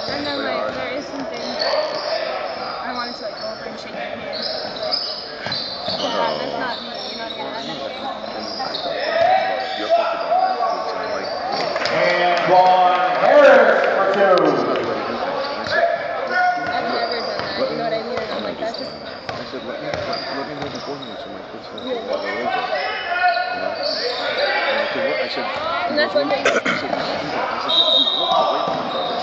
And then like there is something I wanted to like go over and shake your hand. That's not me, you know what I mean? And one Harris for two. I've never done that, you know what I mean? And I'm like, that's just... I said, let me know beforehand so my kids don't think that over. I said, and that's one thing. I said, you walked away from the